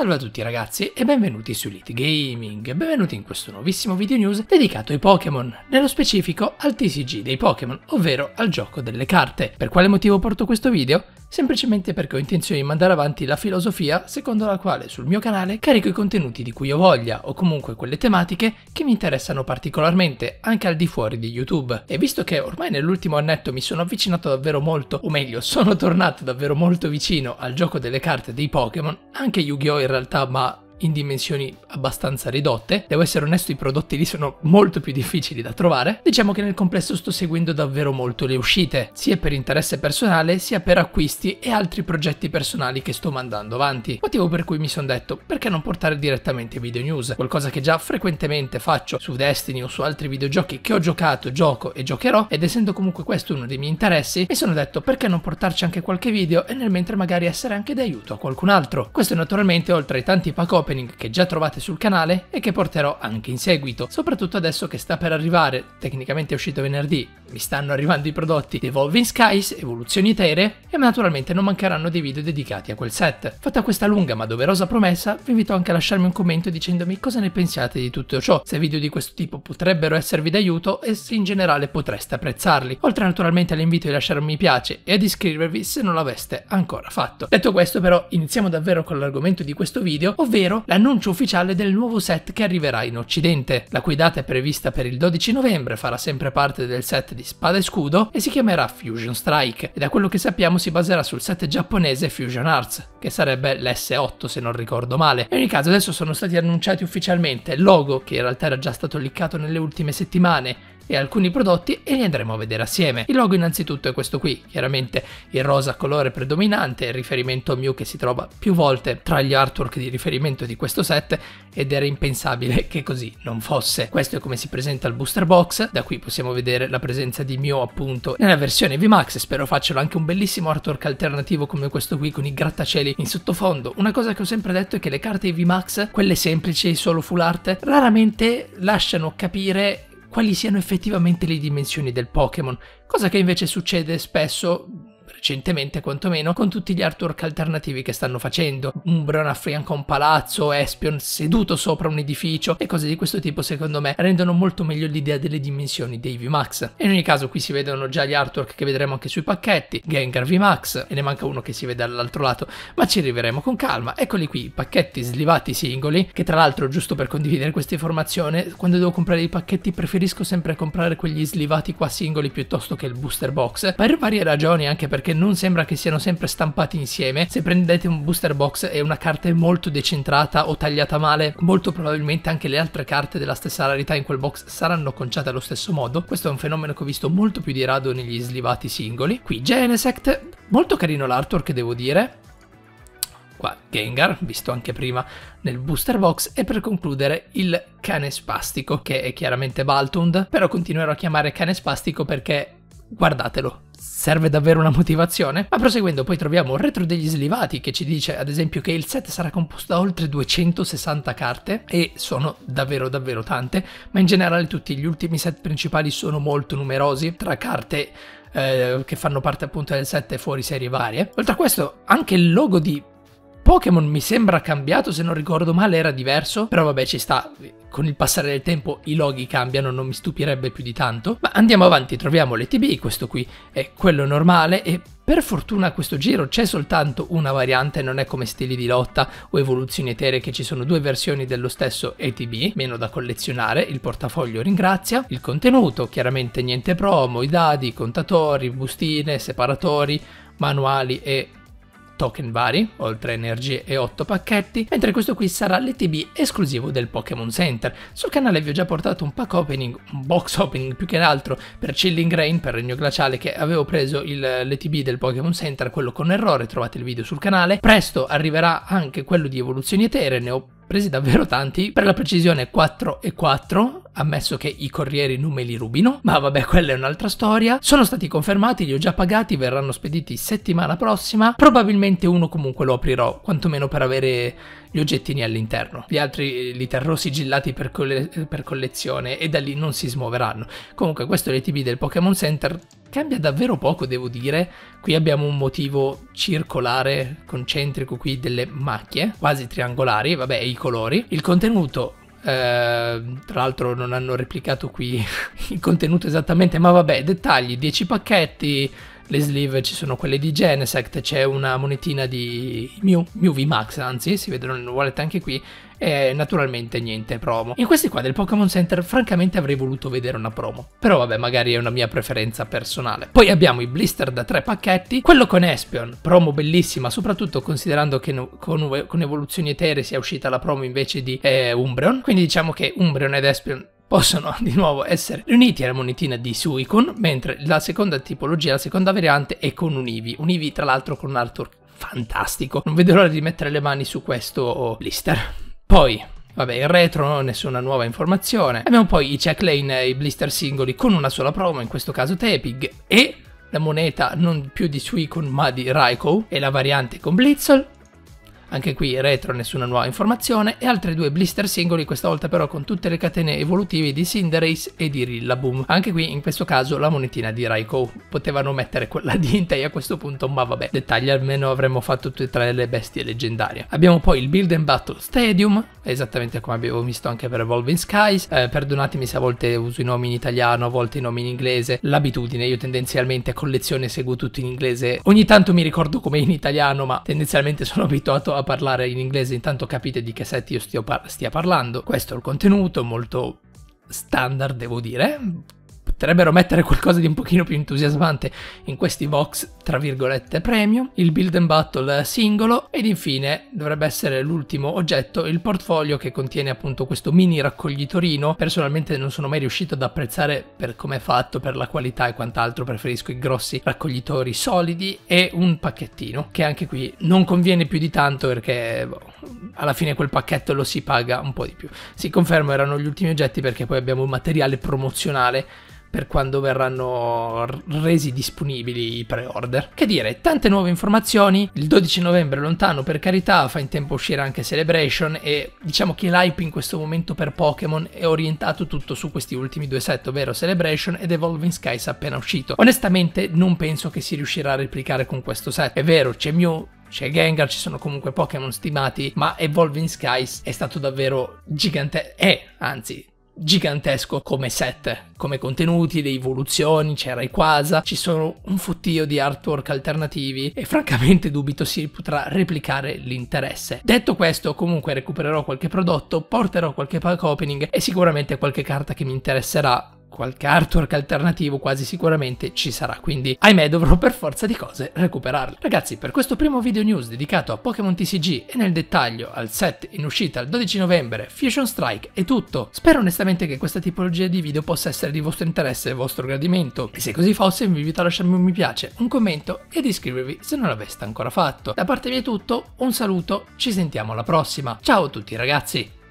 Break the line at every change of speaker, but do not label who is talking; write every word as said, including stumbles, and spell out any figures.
Salve a tutti ragazzi e benvenuti su Elite Gaming, benvenuti in questo nuovissimo video news dedicato ai Pokémon, nello specifico al T C G dei Pokémon, ovvero al gioco delle carte. Per quale motivo porto questo video? Semplicemente perché ho intenzione di mandare avanti la filosofia secondo la quale sul mio canale carico i contenuti di cui ho voglia o comunque quelle tematiche che mi interessano particolarmente anche al di fuori di YouTube. E visto che ormai nell'ultimo annetto mi sono avvicinato davvero molto, o meglio sono tornato davvero molto vicino al gioco delle carte dei Pokémon, anche Yu-Gi-Oh! In realtà, ma in dimensioni abbastanza ridotte, devo essere onesto, i prodotti lì sono molto più difficili da trovare. Diciamo che nel complesso sto seguendo davvero molto le uscite, sia per interesse personale sia per acquisti e altri progetti personali che sto mandando avanti, motivo per cui mi sono detto perché non portare direttamente video news, qualcosa che già frequentemente faccio su Destiny o su altri videogiochi che ho giocato, gioco e giocherò, ed essendo comunque questo uno dei miei interessi mi sono detto perché non portarci anche qualche video e nel mentre magari essere anche d'aiuto a qualcun altro. Questo naturalmente oltre ai tanti pack opening che già trovate sul canale e che porterò anche in seguito, soprattutto adesso che sta per arrivare, tecnicamente è uscito venerdì, mi stanno arrivando i prodotti di Evolving Skies, Evoluzioni Eteree, e naturalmente non mancheranno dei video dedicati a quel set. Fatta questa lunga ma doverosa promessa, vi invito anche a lasciarmi un commento dicendomi cosa ne pensiate di tutto ciò, se video di questo tipo potrebbero esservi d'aiuto e se in generale potreste apprezzarli, oltre naturalmente all'invito di lasciare un mi piace e ad iscrivervi se non l'aveste ancora fatto. Detto questo però, iniziamo davvero con l'argomento di questo video, ovvero l'annuncio ufficiale del nuovo set che arriverà in occidente, la cui data è prevista per il dodici novembre, farà sempre parte del set di Spada e Scudo e si chiamerà Fusion Strike, e da quello che sappiamo si baserà sul set giapponese Fusion Arts, che sarebbe l'S otto se non ricordo male. In ogni caso adesso sono stati annunciati ufficialmente il logo, che in realtà era già stato liccato nelle ultime settimane, e alcuni prodotti, e li andremo a vedere assieme. Il logo innanzitutto è questo qui, chiaramente il rosa colore predominante, il riferimento a Mew che si trova più volte tra gli artwork di riferimento di questo set, ed era impensabile che così non fosse. Questo è come si presenta il booster box, da qui possiamo vedere la presenza di Mew appunto nella versione V MAX, spero facciano anche un bellissimo artwork alternativo come questo qui con i grattacieli in sottofondo. Una cosa che ho sempre detto è che le carte V MAX, quelle semplici solo full art, raramente lasciano capire quali siano effettivamente le dimensioni del Pokémon, cosa che invece succede spesso, recentemente quantomeno, con tutti gli artwork alternativi che stanno facendo. Umbreon a fianco a un palazzo, Espeon seduto sopra un edificio e cose di questo tipo secondo me rendono molto meglio l'idea delle dimensioni dei V MAX. E in ogni caso qui si vedono già gli artwork che vedremo anche sui pacchetti, Gengar V MAX, e ne manca uno che si vede dall'altro lato, ma ci arriveremo con calma. Eccoli qui, i pacchetti slivati singoli, che tra l'altro, giusto per condividere questa informazione, quando devo comprare i pacchetti preferisco sempre comprare quegli slivati qua singoli piuttosto che il booster box, per varie ragioni, anche perché non sembra che siano sempre stampati insieme. Se prendete un booster box e una carta è molto decentrata o tagliata male, molto probabilmente anche le altre carte della stessa rarità in quel box saranno conciate allo stesso modo. Questo è un fenomeno che ho visto molto più di rado negli slivati singoli. Qui Genesect, molto carino l'artwork devo dire. Qua Gengar, visto anche prima nel booster box, e per concludere il cane spastico, che è chiaramente Baltund, però continuerò a chiamare cane spastico perché guardatelo, serve davvero una motivazione. Ma proseguendo poi troviamo il retro degli slivati che ci dice ad esempio che il set sarà composto da oltre duecentosessanta carte, e sono davvero davvero tante, ma in generale tutti gli ultimi set principali sono molto numerosi, tra carte eh, che fanno parte appunto del set e fuori serie varie. Oltre a questo anche il logo di Pokémon mi sembra cambiato, se non ricordo male era diverso, però vabbè ci sta, con il passare del tempo i loghi cambiano, non mi stupirebbe più di tanto. Ma andiamo avanti, troviamo l'E T B, questo qui è quello normale, e per fortuna a questo giro c'è soltanto una variante, non è come stili di lotta o evoluzioni eteree che ci sono due versioni dello stesso E T B, meno da collezionare. Il portafoglio ringrazia. Il contenuto, chiaramente niente promo, i dadi, contatori, bustine, separatori, manuali e token vari, oltre energie e otto pacchetti, mentre questo qui sarà l'E T B esclusivo del Pokémon Center. Sul canale vi ho già portato un pack opening, un box opening più che altro, per Chilling Rain, per Regno Glaciale, che avevo preso l'E T B del Pokémon Center, quello con errore, trovate il video sul canale. Presto arriverà anche quello di Evoluzioni Eteree, ne ho presi davvero tanti, per la precisione quattro e quattro, ammesso che i corrieri non me li rubino, ma vabbè, quella è un'altra storia. Sono stati confermati, li ho già pagati, verranno spediti settimana prossima, probabilmente uno comunque lo aprirò, quantomeno per avere gli oggettini all'interno, gli altri li terrò sigillati per, colle per collezione e da lì non si smuoveranno. Comunque questo è l'E T B del Pokémon Center, cambia davvero poco devo dire. Qui abbiamo un motivo circolare concentrico, qui delle macchie quasi triangolari, vabbè, e i colori. Il contenuto, eh, tra l'altro non hanno replicato qui il contenuto esattamente, ma vabbè, dettagli, dieci pacchetti. Le sleeve ci sono quelle di Genesect, c'è una monetina di Mew, Mew V Max, anzi si vedono nel wallet anche qui, e naturalmente niente promo. In questi qua del Pokémon Center francamente avrei voluto vedere una promo, però vabbè, magari è una mia preferenza personale. Poi abbiamo i blister da tre pacchetti, quello con Espeon, promo bellissima, soprattutto considerando che no, con, con evoluzioni eteree sia uscita la promo invece di eh, Umbreon, quindi diciamo che Umbreon ed Espeon possono di nuovo essere riuniti alla monetina di Suicune, mentre la seconda tipologia, la seconda variante è con un Eevee, un Eevee tra l'altro con un artwork fantastico, non vedo l'ora di mettere le mani su questo blister. Poi vabbè, il retro, nessuna nuova informazione. Abbiamo poi i check lane e i blister singoli con una sola promo, in questo caso Tepig, e la moneta non più di Suicune ma di Raikou, e la variante con Blitzle. Anche qui retro, nessuna nuova informazione, e altre due blister singoli, questa volta però con tutte le catene evolutive di Cinderace e di Rillaboom. Anche qui in questo caso la monetina di Raikou, potevano mettere quella di Entei a questo punto, ma vabbè, dettagli, almeno avremmo fatto tutte e tre le bestie leggendarie. Abbiamo poi il Build and Battle Stadium, esattamente come abbiamo visto anche per Evolving Skies, eh, perdonatemi se a volte uso i nomi in italiano, a volte i nomi in inglese, l'abitudine, io tendenzialmente a collezione seguo tutto in inglese, ogni tanto mi ricordo com'è in italiano, ma tendenzialmente sono abituato a parlare in inglese, intanto capite di che set io stia, par stia parlando. Questo è il contenuto, molto standard devo dire. Potrebbero mettere qualcosa di un pochino più entusiasmante in questi box tra virgolette premium, il Build and Battle singolo, ed infine dovrebbe essere l'ultimo oggetto, il portfolio, che contiene appunto questo mini raccoglitorino. Personalmente non sono mai riuscito ad apprezzare per come è fatto, per la qualità e quant'altro, preferisco i grossi raccoglitori solidi, e un pacchettino che anche qui non conviene più di tanto perché boh, alla fine quel pacchetto lo si paga un po' di più. Si conferma, erano gli ultimi oggetti, perché poi abbiamo un materiale promozionale per quando verranno resi disponibili i pre-order. Che dire, tante nuove informazioni, il dodici novembre lontano per carità, fa in tempo a uscire anche Celebration, e diciamo che l'hype in questo momento per Pokémon è orientato tutto su questi ultimi due set, ovvero Celebration ed Evolving Skies appena uscito. Onestamente non penso che si riuscirà a replicare con questo set. È vero, c'è Mew, c'è Gengar, ci sono comunque Pokémon stimati, ma Evolving Skies è stato davvero gigante, è anzi gigantesco come set, come contenuti, le evoluzioni, c'è Rayquaza, ci sono un fottio di artwork alternativi e francamente dubito si potrà replicare l'interesse. Detto questo, comunque recupererò qualche prodotto, porterò qualche pack opening e sicuramente qualche carta che mi interesserà, qualche artwork alternativo quasi sicuramente ci sarà, quindi ahimè dovrò per forza di cose recuperarli. Ragazzi, per questo primo video news dedicato a Pokémon T C G e nel dettaglio al set in uscita il dodici novembre Fusion Strike è tutto. Spero onestamente che questa tipologia di video possa essere di vostro interesse e vostro gradimento, e se così fosse vi invito a lasciarmi un mi piace, un commento ed ad iscrivervi se non l'aveste ancora fatto. Da parte mia è tutto, un saluto, ci sentiamo alla prossima, ciao a tutti ragazzi!